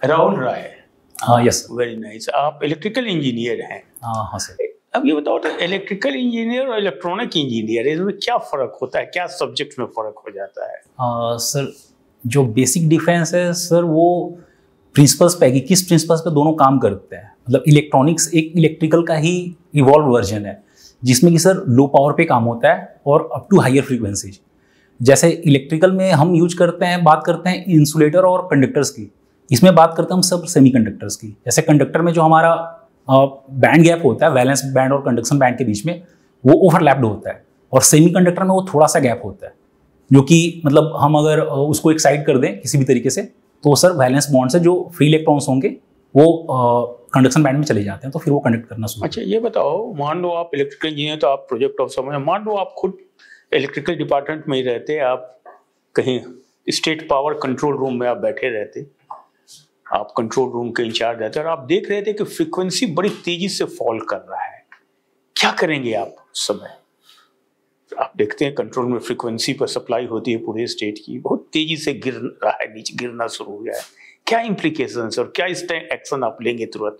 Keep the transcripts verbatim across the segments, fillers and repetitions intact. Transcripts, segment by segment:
राहुल राय। हाँ yes. Very nice. आप electrical engineer हैं? हाँ हाँ सर। अब ये बताओ तो इलेक्ट्रिकल इंजीनियर और इलेक्ट्रॉनिक इंजीनियर इसमें क्या फ़र्क होता है, क्या सब्जेक्ट में फ़र्क हो जाता है? आ, सर जो बेसिक डिफरेंस है सर वो प्रिंसिपल्स पे, किस प्रिंसिपल्स पे दोनों काम करते हैं। मतलब इलेक्ट्रॉनिक्स एक इलेक्ट्रिकल का ही इवॉल्व वर्जन है जिसमें कि सर लो पावर पे काम होता है और अप टू हायर फ्रीक्वेंसीज। जैसे इलेक्ट्रिकल में हम यूज करते हैं, बात करते हैं इंसुलेटर और कंडक्टर्स की, इसमें बात करते हैं हम सब सेमीकंडक्टर्स की। जैसे कंडक्टर में जो हमारा बैंड गैप होता है वैलेंस बैंड और कंडक्शन बैंड के बीच में, वो ओवरलैप्ड होता है, और सेमीकंडक्टर में वो थोड़ा सा गैप होता है, जो कि मतलब हम अगर उसको एक्साइट कर दें किसी भी तरीके से तो सर वैलेंस बॉन्ड से जो फ्री इलेक्ट्रॉन्स होंगे वो कंडक्शन बैंड में चले जाते हैं, तो फिर वो कंडक्ट करना शुरू। अच्छा ये बताओ, मान लो आप इलेक्ट्रिकल इंजीनियर तो आप प्रोजेक्ट ऑफिसर में, मान लो आप खुद इलेक्ट्रिकल डिपार्टमेंट में ही रहते, आप कहीं स्टेट पावर कंट्रोल रूम में आप बैठे रहते, आप कंट्रोल रूम के इंचार्ज रहते और आप देख रहे थे कि फ्रीक्वेंसी बड़ी तेजी से फॉल कर रहा है, क्या करेंगे आप उस समय? आप देखते हैं कंट्रोल में फ्रीक्वेंसी पर सप्लाई होती है पूरे स्टेट की, बहुत तेजी से गिर रहा है, नीचे गिरना शुरू हो गया है, क्या इम्प्लीकेशंस और क्या इस टाइम एक्शन आप लेंगे तुरंत?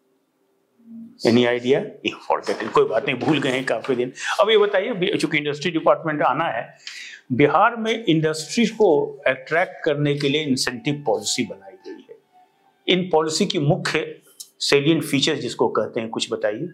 Any idea? फॉरगेट, कोई बात नहीं, भूल गए हैं काफी दिन। अब ये बताइए, चूंकि इंडस्ट्री डिपार्टमेंट आना है, बिहार में इंडस्ट्रीज को अट्रैक्ट करने के लिए इंसेंटिव पॉलिसी बनाई गई है, इन पॉलिसी की मुख्य सेलिएंट फीचर्स जिसको कहते हैं कुछ बताइए।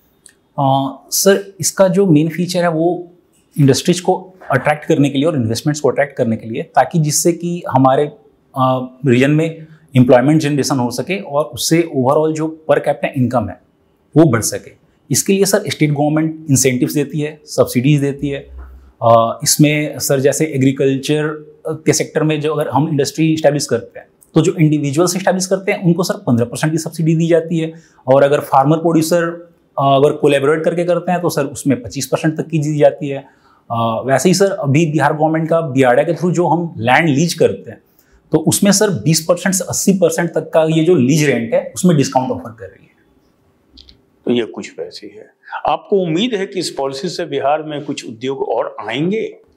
सर इसका जो मेन फीचर है वो इंडस्ट्रीज को अट्रैक्ट करने के लिए और इन्वेस्टमेंट्स को अट्रैक्ट करने के लिए, ताकि जिससे कि हमारे रीजन में एम्प्लॉयमेंट जनरेशन हो सके और उससे ओवरऑल जो पर कैपिटा इनकम है वो बढ़ सके। इसके लिए सर स्टेट गवर्नमेंट इंसेंटिव्स देती है, सब्सिडीज देती है। आ, इसमें सर जैसे एग्रीकल्चर के सेक्टर में जो अगर हम इंडस्ट्री इस्टेब्लिश करते हैं तो जो इंडिविजुअल्स इस्टेब्लिश करते हैं उनको सर पंद्रह परसेंट की सब्सिडी दी जाती है, और अगर फार्मर प्रोड्यूसर अगर कोलैबोरेट करके करते हैं तो सर उसमें पच्चीस परसेंट तक की दी जाती है। आ, वैसे ही सर अभी बिहार गवर्नमेंट का बियाडा के थ्रू जो हम लैंड लीज करते हैं तो उसमें सर बीस परसेंट से अस्सी परसेंट तक का ये जो लीज रेंट है उसमें डिस्काउंट ऑफर कर रही है। तो ये कुछ पैसे है। आपको उम्मीद है कि इस पॉलिसी से बिहार में कुछ उद्योग और आएंगे?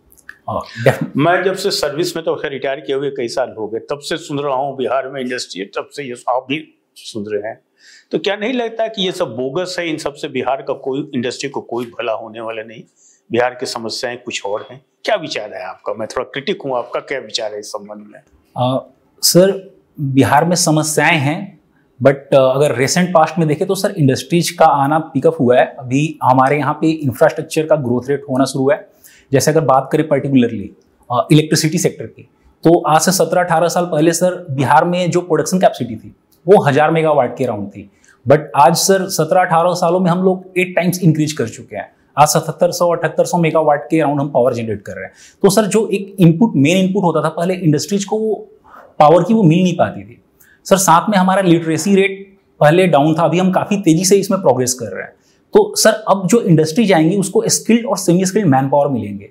मैं जब से सर्विस में, तो खैर रिटायर किए हुए कई साल हो गए, तब से सुन रहा हूँ बिहार में इंडस्ट्री, तब से ये आप भी सुन रहे हैं, तो क्या नहीं लगता कि ये सब बोगस है? इन सब से बिहार का कोई इंडस्ट्री को कोई भला होने वाला नहीं, बिहार की समस्याएं कुछ और हैं। क्या विचार है आपका? मैं थोड़ा क्रिटिक हूँ, आपका क्या विचार है इस संबंध में? आ, सर बिहार में समस्याएं हैं, बट अगर रिसेंट पास्ट में देखें तो सर इंडस्ट्रीज का आना पिकअप हुआ है। अभी हमारे यहाँ पे इंफ्रास्ट्रक्चर का ग्रोथ रेट होना शुरू हुआ है। जैसे अगर बात करें पर्टिकुलरली इलेक्ट्रिसिटी सेक्टर की, तो आज से सत्रह अठारह साल पहले सर बिहार में जो प्रोडक्शन कैपेसिटी थी वो हजार मेगावाट के अराउंड थी, बट आज सर सत्रह अठारह सालों में हम लोग एट टाइम्स इंक्रीज कर चुके हैं। आज सतहत्तर सौ अठहत्तर सौ मेगावाट के अराउंड हम पावर जनरेट कर रहे हैं। तो सर जो एक इनपुट मेन इनपुट होता था पहले इंडस्ट्रीज को, वो पावर की वो मिल नहीं पाती थी सर। साथ में हमारा लिटरेसी रेट पहले डाउन था, अभी हम काफी तेजी से इसमें प्रोग्रेस कर रहे हैं। तो सर अब जो इंडस्ट्री जाएंगी उसको स्किल्ड और सेमी स्किल्ड मैन पावर मिलेंगे।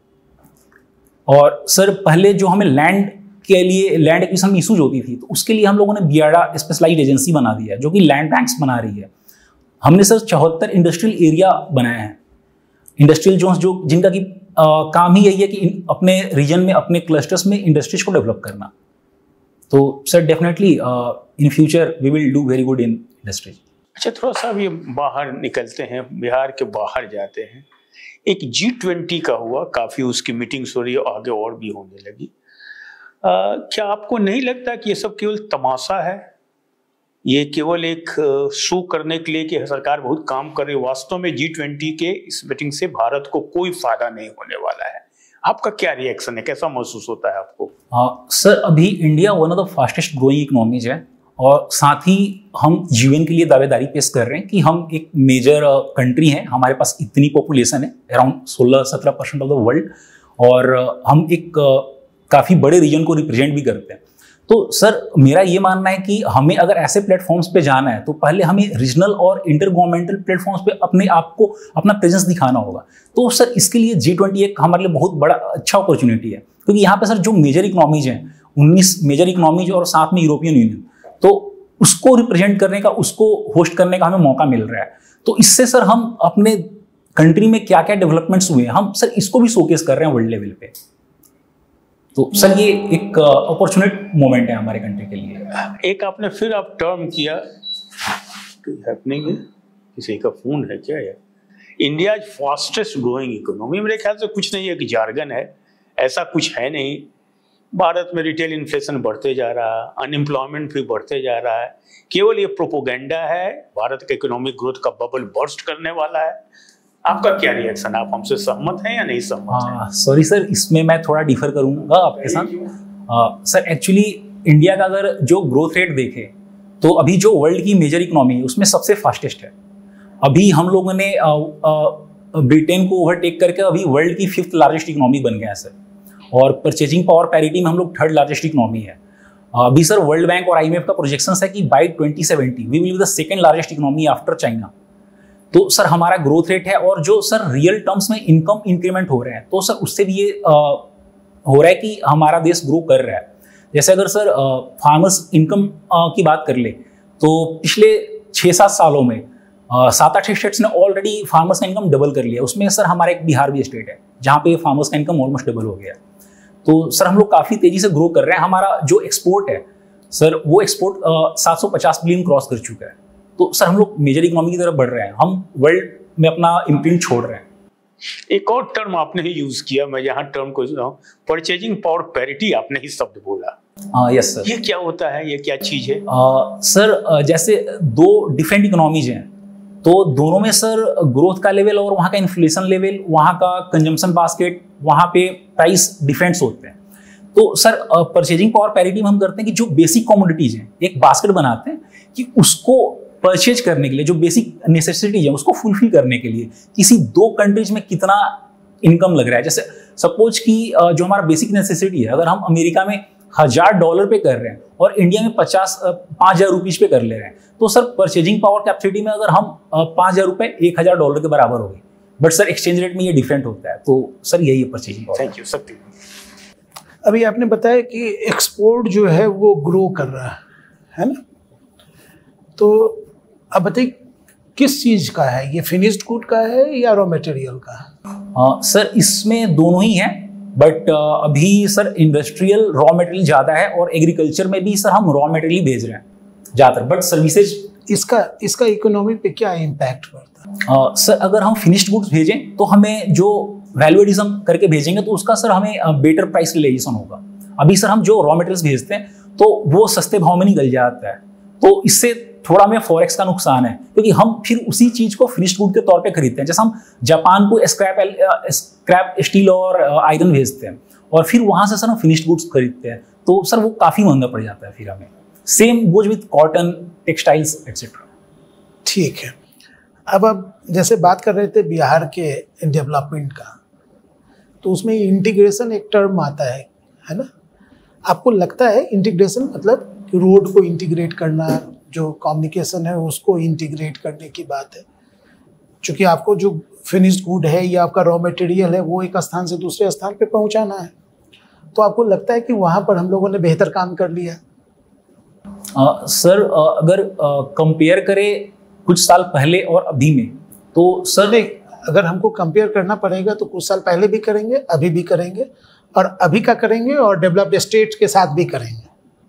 और सर पहले जो हमें लैंड के लिए लैंड एक्विजिशन में इशूज होती थी, तो उसके लिए हम लोगों ने बियाडा स्पेशलाइज्ड एजेंसी बना दी है जो कि लैंड बैंक्स बना रही है। हमने सर चौहत्तर इंडस्ट्रियल एरिया बनाए हैं, इंडस्ट्रियल जोन्स, जो जिनका की आ, काम ही यही है कि अपने रीजन में, अपने क्लस्टर्स में इंडस्ट्रीज को डेवलप करना। तो sir definitely in future we will do very good in industries. अच्छा थोड़ा सा भी बाहर निकलते हैं, बिहार के बाहर जाते हैं। एक जी ट्वेंटी का हुआ, काफ़ी उसकी मीटिंग्स हो रही है, आगे और भी होने लगी। आ, क्या आपको नहीं लगता कि ये सब केवल तमाशा है? ये केवल एक शो करने के लिए कि सरकार बहुत काम कर रही है? वास्तव में जी ट्वेंटी के इस मीटिंग से भारत को कोई फायदा नहीं होने वाला है। आपका क्या रिएक्शन है, कैसा महसूस होता है आपको? आ, सर अभी India one of the fastest growing economies है, और साथ ही हम यूएन के लिए दावेदारी पेश कर रहे हैं कि हम एक मेजर कंट्री हैं, हमारे पास इतनी पॉपुलेशन है, अराउंड सोलह सत्रह परसेंट ऑफ द वर्ल्ड, और हम एक काफ़ी बड़े रीजन को रिप्रेजेंट भी करते हैं। तो सर मेरा ये मानना है कि हमें अगर ऐसे प्लेटफॉर्म्स पे जाना है तो पहले हमें रीजनल और इंटर गवर्नमेंटल प्लेटफॉर्म्स पे अपने आप को, अपना प्रेजेंस दिखाना होगा। तो सर इसके लिए जी ट्वेंटी एक हमारे लिए बहुत बड़ा अच्छा अपॉर्चुनिटी है, क्योंकि यहाँ पे सर जो मेजर इकोनॉमीज हैं, उन्नीस मेजर इकोनॉमीज और साथ में यूरोपियन यूनियन, तो उसको रिप्रेजेंट करने का, उसको होस्ट करने का हमें मौका मिल रहा है। तो इससे सर हम अपने कंट्री में क्या क्या डेवलपमेंट्स हुए हैं, हम सर इसको भी शोकेस कर रहे हैं वर्ल्ड लेवल पे। तो सर ये एक अपॉर्चुनिट मोमेंट है हमारे कंट्री के लिए। एक आपने फिर आप टर्म किया, हैपनिंग है, किसी का फोन है क्या है, India is fastest growing economy. मेरे ख्याल से कुछ नहीं है कि जार्गन है, ऐसा कुछ है नहीं। भारत में रिटेल इन्फ्लेशन बढ़ते जा रहा है, अनएम्प्लॉयमेंट भी बढ़ते जा रहा है, केवल ये प्रोपोगेंडा है, भारत का इकोनॉमिक ग्रोथ का बबल बर्स्ट करने वाला है। आपका क्या रिएक्शन, आप हमसे सहमत हैं या नहीं सहमत हैं? सॉरी सर, इसमें मैं थोड़ा डिफर करूंगा आपके साथ। सर एक्चुअली इंडिया का अगर जो ग्रोथ रेट देखे तो अभी जो वर्ल्ड की मेजर इकोनॉमी है उसमें सबसे फास्टेस्ट है। अभी हम लोगों ने ब्रिटेन को ओवरटेक करके अभी वर्ल्ड की फिफ्थ लार्जेस्ट इकोनॉमी बन गया है सर, और परचेजिंग पावर पैरिटी में हम लोग थर्ड लार्जेस्ट इकोनॉमी है। अभी सर वर्ल्ड बैंक और आईएमएफ का प्रोजेक्शंस है कि by twenty seventy we will be the second largest economy after China. तो सर हमारा ग्रोथ रेट है, और जो सर रियल टर्म्स में इनकम इंक्रीमेंट हो रहे हैं तो सर उससे भी ये आ, हो रहा है कि हमारा देश ग्रो कर रहा है। जैसे अगर सर फार्मर्स इनकम की बात कर ले तो पिछले छः सात सालों में आ, सात आठ स्टेट्स ने ऑलरेडी फार्मर्स का इनकम डबल कर लिया। उसमें सर हमारा एक बिहार भी स्टेट है जहाँ पे फार्मर्स का इनकम ऑलमोस्ट डबल हो गया। तो सर हम लोग काफ़ी तेज़ी से ग्रो कर रहे हैं। हमारा जो एक्सपोर्ट है सर वो एक्सपोर्ट सात सौ पचास बिलियन क्रॉस कर चुका है। तो सर हम लोग मेजर इकोनॉमी की तरफ बढ़ रहे हैं, हम वर्ल्ड में अपना इम्प्रिंट छोड़ रहे हैं। एक और टर्म आपने ही यूज किया, मैं यहाँ टर्म को परचेजिंग पावर पैरिटी आपने ही शब्द बोला। Yes sir. ये क्या होता है, ये क्या चीज है? uh, सर uh, जैसे दो डिफरेंट इकोनॉमीज हैं तो दोनों में सर ग्रोथ का लेवल और वहाँ का इन्फ्लेशन लेवल, वहाँ का कंजम्पशन बास्केट, वहाँ पे प्राइस डिफरेंट्स होते हैं। तो सर परचेजिंग पावर पैरिटी में हम करते हैं कि जो बेसिक कमोडिटीज हैं एक बास्केट बनाते हैं कि उसको परचेज करने के लिए जो बेसिक नेसेसिटीज है उसको फुलफिल करने के लिए किसी दो कंट्रीज में कितना इनकम लग रहा है। जैसे सपोज कि जो हमारा बेसिक नेसेसिटी है, अगर हम अमेरिका में हजार डॉलर पे कर रहे हैं और इंडिया में पचास पाँच हजार रुपीज पे कर ले रहे हैं, तो सर परचेजिंग पावर कैपेसिटी में अगर हम पाँच हजार रुपये एक हजार डॉलर के बराबर हो गई, बट सर एक्सचेंज रेट में ये डिफरेंट होता है। तो सर यही है परचेजिंग पावर। थैंक यू सत्य। अभी आपने बताया कि एक्सपोर्ट जो है वो ग्रो कर रहा है है ना, तो अब बताइए किस चीज़ का है ये, फिनिश्ड गुड का है या रॉ मटेरियल का? uh, सर इसमें दोनों ही हैं, बट uh, अभी सर इंडस्ट्रियल रॉ मटेरियल ज़्यादा है और एग्रीकल्चर में भी सर हम रॉ मटेरियल भेज रहे हैं ज़्यादातर, बट सर्विसेज इसका इसका इकोनॉमी पे क्या इम्पैक्ट पड़ता है? uh, सर अगर हम फिनिश्ड गुड्स भेजें तो हमें जो वैल्यू एडिशन करके भेजेंगे तो उसका सर हमें बेटर प्राइस रियलाइजेशन होगा। अभी सर हम जो रॉ मटेरियल्स भेजते हैं तो वो सस्ते भाव में निकल जाता है, तो इससे थोड़ा हमें फॉरेक्स का नुकसान है क्योंकि हम फिर उसी चीज को फिनिश्ड गुड के तौर पे खरीदते हैं। जैसे हम जापान को स्क्रैप स्क्रैप स्टील और आयरन भेजते हैं और फिर वहां से सर हम फिनिश्ड गुड्स खरीदते हैं, तो सर वो काफी महंगा पड़ जाता है फिर हमें। Same goes with cotton, textiles etcetera. ठीक है, अब अब जैसे बात कर रहे थे बिहार के डेवलपमेंट का, तो उसमें इंटीग्रेशन एक टर्म आता है है ना, आपको लगता है इंटीग्रेशन मतलब रोड को इंटीग्रेट करना, जो कम्युनिकेशन है उसको इंटीग्रेट करने की बात है, क्योंकि आपको जो फिनिश्ड गुड है या आपका रॉ मटेरियल है वो एक स्थान से दूसरे स्थान पे पहुंचाना है, तो आपको लगता है कि वहाँ पर हम लोगों ने बेहतर काम कर लिया? आ, सर आ, अगर कंपेयर करें कुछ साल पहले और अभी में, तो सर नहीं, अगर हमको कंपेयर करना पड़ेगा तो कुछ साल पहले भी करेंगे, अभी भी करेंगे, और अभी का करेंगे और डेवलप्ड स्टेट के साथ भी करेंगे।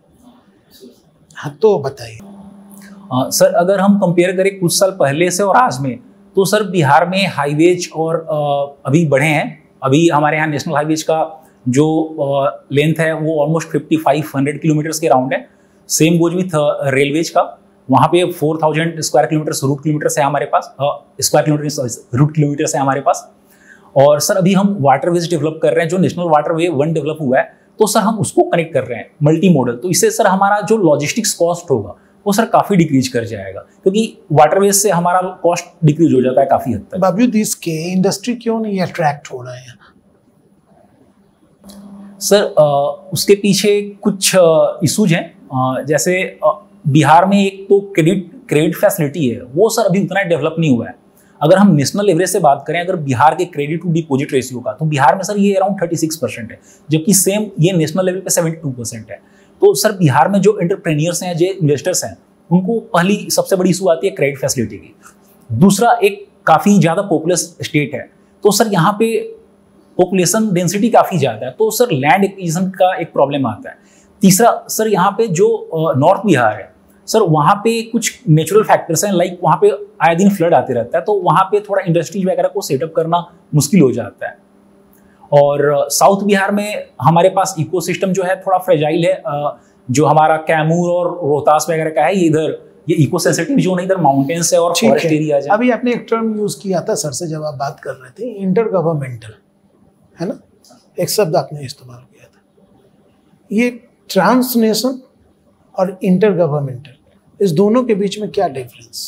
हाँ तो बताइए। Uh, सर अगर हम कंपेयर करें कुछ साल पहले से और आज में, तो सर बिहार में हाईवेज और uh, अभी बढ़े हैं। अभी हमारे यहाँ नेशनल हाईवेज का जो लेंथ uh, है वो almost fifty five hundred kilometres के राउंड है। सेम गोज विथ रेलवेज का, वहाँ पे four thousand square kilometres route kilometres है हमारे पास, स्क्वायर किलोमीटर रूट किलोमीटर्स है हमारे पास। और सर अभी हम वाटरवेज डेवलप कर रहे हैं, जो नेशनल वाटरवे वन डेवलप हुआ है, तो सर हम उसको कनेक्ट कर रहे हैं मल्टी मॉडल। तो इससे सर हमारा जो लॉजिस्टिक्स कॉस्ट होगा वो सर काफ़ी डिक्रीज कर जाएगा, क्योंकि वाटरवेज से हमारा कॉस्ट डिक्रीज हो जाता है काफ़ी हद तक। बावजूद इसके इंडस्ट्री क्यों नहीं अट्रैक्ट हो रहा है? सर आ, उसके पीछे कुछ इशूज हैं। आ, जैसे आ, बिहार में एक तो क्रेडिट क्रेडिट फैसिलिटी है, वो सर अभी उतना डेवलप नहीं हुआ है। अगर हम नेशनल एवरेज से बात करें, अगर बिहार के क्रेडिट टू डिपॉजिट रेशियो का, तो बिहार में सर ये अराउंड थर्टी सिक्स परसेंट है, जबकि सेम ये नेशनल लेवल पे सेवेंटी टू परसेंट है। तो सर बिहार में जो एंटरप्रेन्योर्स हैं, जो इन्वेस्टर्स हैं, उनको पहली सबसे बड़ी इशू आती है क्रेडिट फैसिलिटी की। दूसरा, एक काफ़ी ज़्यादा पॉपुलस स्टेट है, तो सर यहाँ पे पॉपुलेशन डेंसिटी काफ़ी ज़्यादा है, तो सर लैंड एक्विजिशन का एक प्रॉब्लम आता है। तीसरा सर यहाँ पे जो नॉर्थ बिहार है सर, वहाँ पे कुछ नेचुरल फैक्टर्स हैं, लाइक वहाँ पे आए दिन फ्लड आते रहता है, तो वहाँ पे थोड़ा इंडस्ट्रीज वगैरह को सेटअप करना मुश्किल हो जाता है। और साउथ बिहार में हमारे पास इकोसिस्टम जो है थोड़ा फ्रेजाइल है, जो हमारा कैमूर और रोहतास वगैरह का है, ये इधर ये इको सेंसिटिव जोन है, इधर माउंटेन्स है और फॉरेस्ट एरिया है। अभी आपने एक टर्म यूज किया था सर से जब आप बात कर रहे थे, इंटर गवर्नमेंटल, है ना, एक शब्द आपने इस्तेमाल किया था। ये ट्रांसनेशन और इंटर गवर्नमेंटल, इस दोनों के बीच में क्या difference?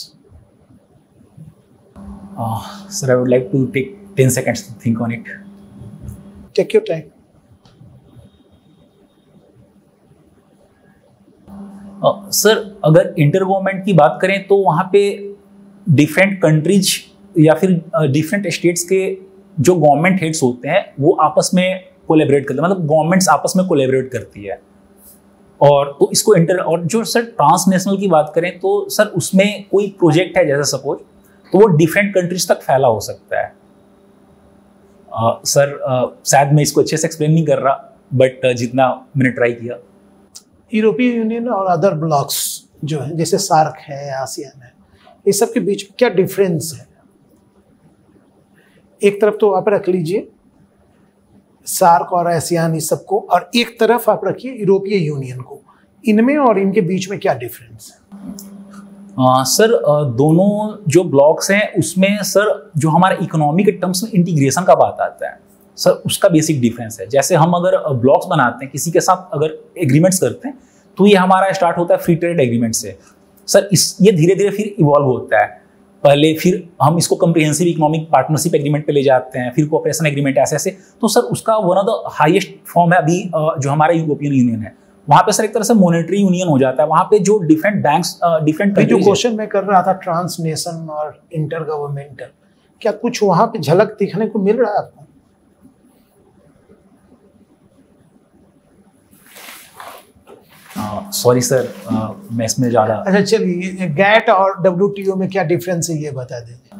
Sir I would like to take ten seconds to think on it. Take your time. Sir अगर इंटर गवर्नमेंट की बात करें तो वहाँ पे डिफरेंट कंट्रीज या फिर डिफरेंट स्टेट्स के जो गवर्नमेंट हेड्स होते हैं वो आपस में कोलैबोरेट करते हैं, मतलब गवर्नमेंट्स आपस में कोलैबोरेट करती है। और तो इसको इंटर, और जो सर ट्रांसनेशनल की बात करें तो सर उसमें कोई प्रोजेक्ट है जैसे सपोज, तो वो डिफरेंट कंट्रीज तक फैला हो सकता है। uh, सर uh, शायद मैं इसको अच्छे से एक्सप्लेन नहीं कर रहा, बट uh, जितना मैंने ट्राई किया। यूरोपीय यूनियन और अदर ब्लॉक्स जो है जैसे सार्क है, आसियान है, इस सब के बीच में क्या डिफरेंस है? एक तरफ तो आप रख लीजिए सार्क और आसियान इस सबको, और एक तरफ आप रखिए यूरोपीय यूनियन को, इनमें और इनके बीच में क्या डिफरेंस है? आ, सर आ, दोनों जो ब्लॉक्स हैं उसमें सर जो हमारे इकोनॉमी के टर्म्स में इंटीग्रेशन का बात आता है सर, उसका बेसिक डिफरेंस है। जैसे हम अगर ब्लॉक्स बनाते हैं किसी के साथ, अगर एग्रीमेंट्स करते हैं, तो ये हमारा स्टार्ट होता है फ्री ट्रेड एग्रीमेंट से सर। इस ये धीरे धीरे फिर इवॉल्व होता है, पहले फिर हम इसको कम्प्रिहेंसिव इकोनॉमिक पार्टनरशिप एग्रीमेंट पे ले जाते हैं, फिर कोऑपरेशन एग्रीमेंट, ऐसे ऐसे। तो सर उसका one of the highest form है अभी जो हमारा यूरोपियन यूनियन है। वहाँ पे सर एक तरह से मॉनेटरी यूनियन हो जाता है, वहाँ पे जो डिफरेंट बैंक्स डिफरेंट जो क्वेश्चन मैं कर रहा था ट्रांसनेशन और इंटर गवर्नमेंटल, क्या कुछ वहाँ पे झलक दिखने को मिल रहा है आपको? सॉरी सर, मैं इसमें ज़्यादा। अच्छा चलिए, गैट और डब्ल्यूटीओ में क्या डिफरेंस है ये बता दीजिए।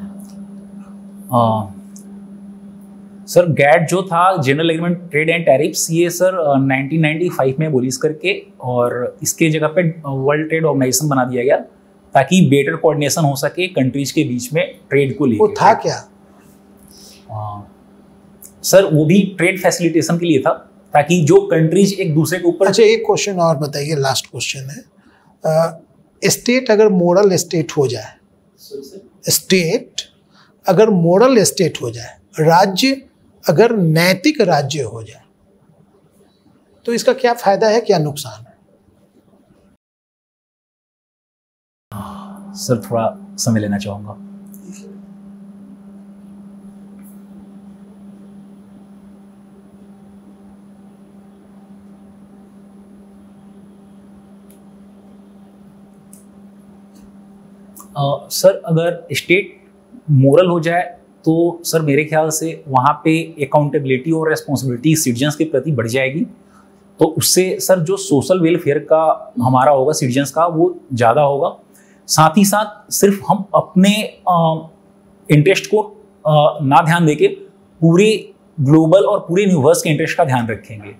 सर गैट जो था general agreement trade and tariffs, ये सर नाइनटीन नाइंटी फाइव में बोलीज करके, और इसके जगह पे वर्ल्ड ट्रेड ऑर्गेनाइजेशन बना दिया गया ताकि बेटर कोऑर्डिनेशन हो सके कंट्रीज के बीच में ट्रेड को लेकर। वो था क्या? आ, सर वो भी ट्रेड फैसिलिटेशन के लिए था, ताकि जो कंट्रीज एक दूसरे के ऊपर। अच्छा एक क्वेश्चन और बताइए, लास्ट क्वेश्चन है, स्टेट अगर मॉडल स्टेट हो जाए, स्टेट अगर मॉडल स्टेट हो जाए, राज्य अगर नैतिक राज्य हो जाए, तो इसका क्या फायदा है, क्या नुकसान है? सर थोड़ा समय लेना चाहूंगा। Uh, सर अगर स्टेट मोरल हो जाए तो सर मेरे ख्याल से वहाँ पे अकाउंटेबिलिटी और रेस्पॉन्सिबिलिटी सिटीजन्स के प्रति बढ़ जाएगी, तो उससे सर जो सोशल वेलफेयर का हमारा होगा सिटीजन्स का, वो ज़्यादा होगा। साथ ही साथ सिर्फ हम अपने इंटरेस्ट को आ, ना ध्यान देके पूरे ग्लोबल और पूरे यूनिवर्स के इंटरेस्ट का ध्यान रखेंगे।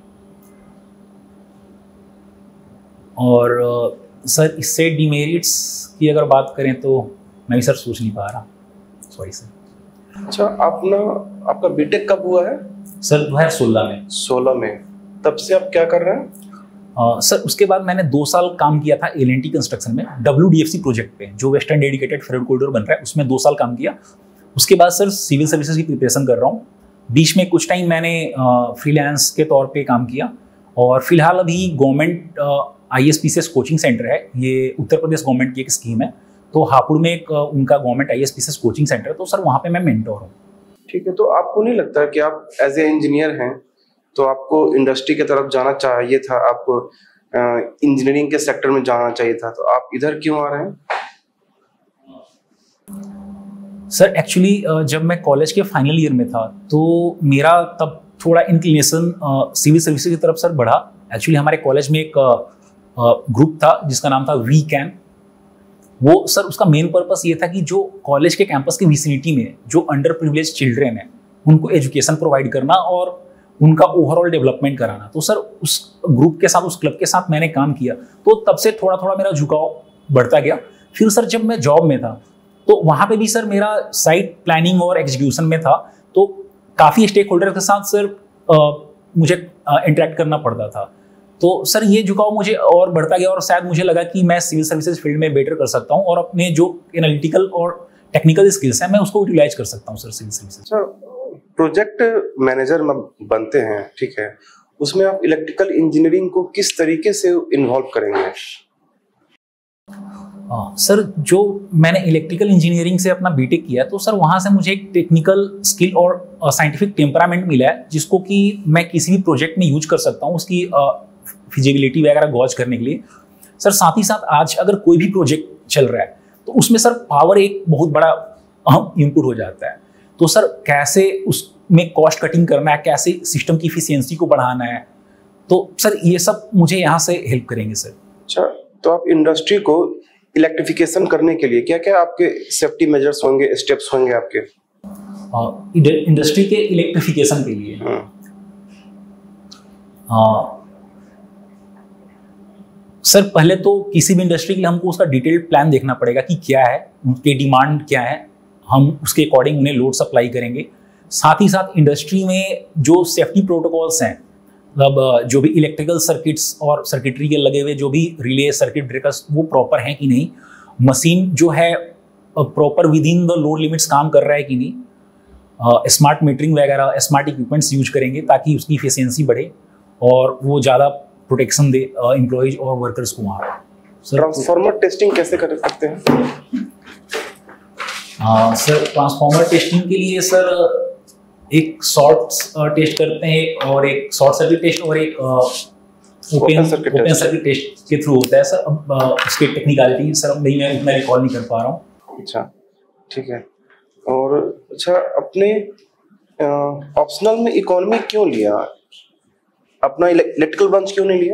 और आ, सर इससे डिमेरिट्स की अगर बात करें तो मैं भी सर सोच नहीं पा रहा, सॉरी सर। अच्छा, आपने आपका बीटेक कब हुआ है? सर दो हज़ार सोलह में। सोलह में, तब से आप क्या कर रहे हैं? आ, सर उसके बाद मैंने दो साल काम किया था एल एंड टी कंस्ट्रक्शन में, W D F C project पे, जो वेस्टर्न डेडिकेटेड फ्रेट कॉरिडोर बन रहा है, उसमें दो साल काम किया। उसके बाद सर सिविल सर्विसेज की प्रिपरेशन कर रहा हूँ। बीच में कुछ टाइम मैंने फ्रीलांस के तौर पे काम किया, और फिलहाल अभी government I S P C S coaching centre है, ये उत्तर प्रदेश गवर्नमेंट की एक स्कीम है, तो हापुड़ में एक उनका government I S P C S coaching centre है, तो सर वहाँ पे मैं मेंटोर हूँ। ठीक है, तो आपको नहीं लगता कि आप एज ए इंजीनियर हैं तो आपको इंडस्ट्री की तरफ जाना चाहिए था, आपको इंजीनियरिंग के सेक्टर में जाना चाहिए था, तो आप इधर क्यों आ रहे हैं? सर एक्चुअली जब मैं कॉलेज के फाइनल ईयर में था तो मेरा तब थोड़ा इंक्लिनेशन सिविल सर्विसेज की तरफ सर बढ़ा। एक्चुअली हमारे कॉलेज में एक ग्रुप था जिसका नाम था वी कैन। वो सर उसका मेन पर्पस ये था कि जो कॉलेज के कैंपस के विसिनिटी में जो अंडर प्रिविलेज चिल्ड्रेन है उनको एजुकेशन प्रोवाइड करना और उनका ओवरऑल डेवलपमेंट कराना। तो सर उस ग्रुप के साथ, उस क्लब के साथ मैंने काम किया, तो तब से थोड़ा थोड़ा मेरा झुकाव बढ़ता गया। फिर सर जब मैं जॉब में था तो वहाँ पे भी सर मेरा साइट प्लानिंग और एग्जीक्यूशन में था, तो काफ़ी स्टेक होल्डर के साथ सर आ, मुझे इंटरेक्ट करना पड़ता था। तो सर ये झुकाव मुझे और बढ़ता गया और शायद मुझे लगा कि मैं सिविल सर्विसेज फील्ड में बेटर कर सकता हूँ और अपने जो एनालिटिकल और टेक्निकल स्किल्स हैं मैं उसको यूटिलाइज कर सकता हूँ sir civil services. Sir project manager में बनते हैं, ठीक है, उसमें आप इलेक्ट्रिकल इंजीनियरिंग को किस तरीके से इन्वॉल्व करेंगे? हाँ सर, जो मैंने इलेक्ट्रिकल इंजीनियरिंग से अपना बीटेक किया तो सर वहाँ से मुझे एक टेक्निकल स्किल और साइंटिफिक टेम्परामेंट मिला है जिसको कि मैं किसी भी प्रोजेक्ट में यूज कर सकता हूँ उसकी फिजिबिलिटी वगैरह गॉज करने के लिए। सर साथ ही साथ आज अगर कोई भी प्रोजेक्ट चल रहा है तो उसमें सर पावर एक बहुत बड़ा अहम इनपुट हो जाता है। तो सर कैसे उसमें कॉस्ट कटिंग करना है, कैसे सिस्टम की इफिशियंसी को बढ़ाना है, तो सर ये सब मुझे यहाँ से हेल्प करेंगे सर। अच्छा, तो आप इंडस्ट्री को इलेक्ट्रिफिकेशन करने के लिए क्या क्या आपके सेफ्टी मेजर्स होंगे, स्टेप्स होंगे आपके? इंडस्ट्री के इलेक्ट्रिफिकेशन के लिए आ, सर पहले तो किसी भी इंडस्ट्री के लिए हमको उसका डिटेल्ड प्लान देखना पड़ेगा कि क्या है, उनके डिमांड क्या है, हम उसके अकॉर्डिंग उन्हें लोड सप्लाई करेंगे। साथ ही साथ इंडस्ट्री में जो सेफ्टी प्रोटोकॉल्स हैं, मतलब जो भी इलेक्ट्रिकल सर्किट्स और सर्किटरी के लगे हुए जो भी रिले, सर्किट ब्रेकर्स, वो प्रॉपर हैं कि नहीं, मशीन जो है proper within the load limits काम कर रहा है कि नहीं, स्मार्ट मीटरिंग वगैरह, स्मार्ट इक्विपमेंट्स यूज करेंगे ताकि उसकी एफिशिएंसी बढ़े और वो ज़्यादा प्रोटेक्शन दे एम्प्लॉयज और वर्कर्स को वहाँ। ट्रांसफार्मर टेस्टिंग कैसे कर सकते हैं? हाँ सर, ट्रांसफार्मर टेस्टिंग के लिए सर एक शॉर्ट टेस्ट करते हैं और एक शॉर्ट सर्किट टेस्ट और एक ओपन ओपन सर्किट टेस्ट के थ्रू होता है सर। अब उसकी टेक्निकलिटी सर नहीं मैं उतना रिकॉल नहीं कर पा रहा हूँ। अच्छा, ठीक है। और अच्छा, अपने ऑप्शनल में इकोनॉमी क्यों लिया? अपना इलेक्ट्रिकल ब्रांच क्यों नहीं लिया?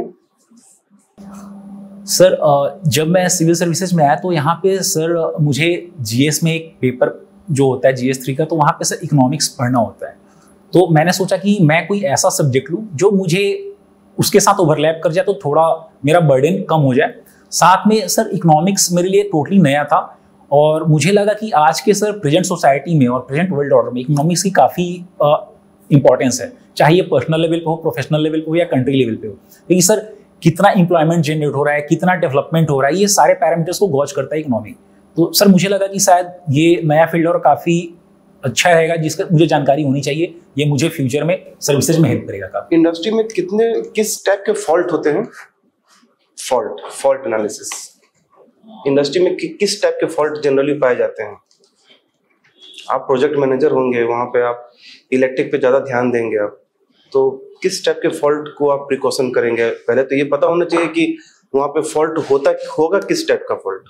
सर जब मैं सिविल सर्विसेज में आया तो यहाँ पे सर मुझे जीएस में एक पेपर जो होता है जीएस थ्री का, तो वहाँ पे सर इकोनॉमिक्स पढ़ना होता है। तो मैंने सोचा कि मैं कोई ऐसा सब्जेक्ट लूँ जो मुझे उसके साथ ओवरलैप कर जाए तो थोड़ा मेरा बर्डन कम हो जाए। साथ में सर इकोनॉमिक्स मेरे लिए टोटली नया था और मुझे लगा कि आज के सर प्रेजेंट सोसाइटी में और प्रेजेंट वर्ल्ड ऑर्डर में इकोनॉमिक्स की काफ़ी इंपॉर्टेंस है, चाहे ये पर्सनल लेवल पे हो, प्रोफेशनल लेवल पे हो या कंट्री लेवल पे हो। क्योंकि सर कितना एम्प्लॉयमेंट जनरेट हो रहा है, कितना डेवलपमेंट हो रहा है, ये सारे पैरामीटर्स को गॉज करता है इकोनॉमी। तो सर मुझे लगा कि शायद ये नया फील्ड और काफ़ी अच्छा रहेगा जिसका मुझे जानकारी होनी चाहिए, ये मुझे फ्यूचर में सर्विसेज में हेल्प करेगा काफी। इंडस्ट्री में कितने किस टाइप के फॉल्ट होते हैं? फॉल्ट फॉल्ट एनालिसिस इंडस्ट्री में कि, किस टाइप के फॉल्ट जनरली पाए जाते हैं? आप प्रोजेक्ट मैनेजर होंगे, वहाँ पे आप इलेक्ट्रिक पे ज़्यादा ध्यान देंगे आप, तो किस टाइप के फॉल्ट को आप प्रिकॉशन करेंगे? पहले तो ये पता होना चाहिए कि वहाँ पे फॉल्ट होता होगा किस टाइप का फॉल्ट।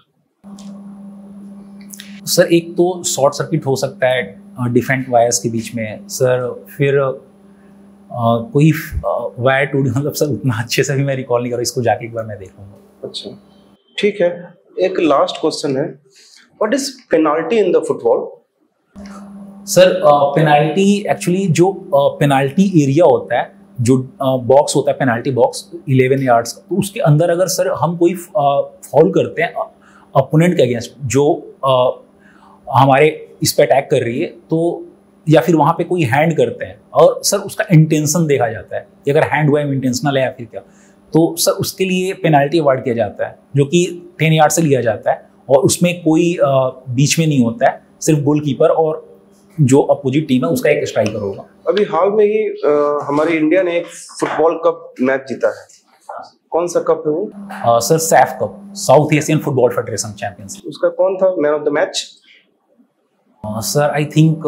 सर एक तो शॉर्ट सर्किट हो सकता है डिफरेंट वायर्स के बीच में सर, फिर आ, कोई वायर टूट, मतलब सर उतना अच्छे से भी मैं रिकॉल नहीं कर रहा, इसको जाके एक बार मैं देख लूँगा। अच्छा, ठीक है। एक लास्ट क्वेश्चन है, what is penalty in the football? Sir penalty actually जो पेनाल्टी एरिया होता है, जो बॉक्स होता है पेनाल्टी बॉक्स इलेवन यार्ड्स का, तो उसके अंदर अगर सर हम कोई फॉल करते हैं अपोनेंट के अगेंस्ट जो आ, हमारे इस पे अटैक कर रही है, तो या फिर वहाँ पे कोई हैंड करते हैं और सर उसका इंटेंशन देखा जाता है कि अगर हैंड हुआ है इंटेंशनल है या फिर क्या, तो सर उसके लिए पेनाल्टी अवार्ड किया जाता है जो कि टेन यार्ड से लिया जाता है और उसमें कोई आ, बीच में नहीं होता है, सिर्फ गोलकीपर और जो अपोजिट टीम है उसका एक स्ट्राइकर होगा। अभी हाल में ही आ, हमारी इंडिया ने एक फुटबॉल कप मैच जीता है, कौन सा कप है वो? आ, sir SAFF cup, south Asian football federation championship. उसका कौन था man of the match? Sir I think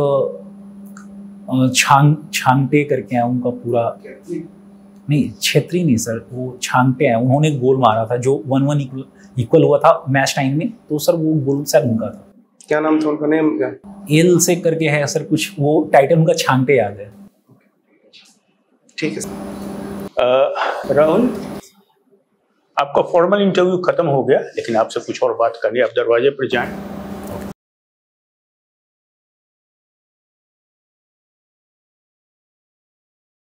छांग छांगटे करके हैं, उनका पूरा नहीं, छेत्री नहीं सर, वो छांगटे हैं, उन्होंने गोल मारा था जो वन वन इक्वल इक्वल हुआ था मैच टाइम में, तो सर वो गोल शायद उनका था। क्या नाम था उनका? नेम क्या? एल से करके है सर कुछ, वो टाइटल उनका छांगटे याद है। ठीक है सर। राहुल, आपका फॉर्मल इंटरव्यू खत्म हो गया, लेकिन आपसे कुछ और बात करनी है, आप दरवाजे पर जाएं।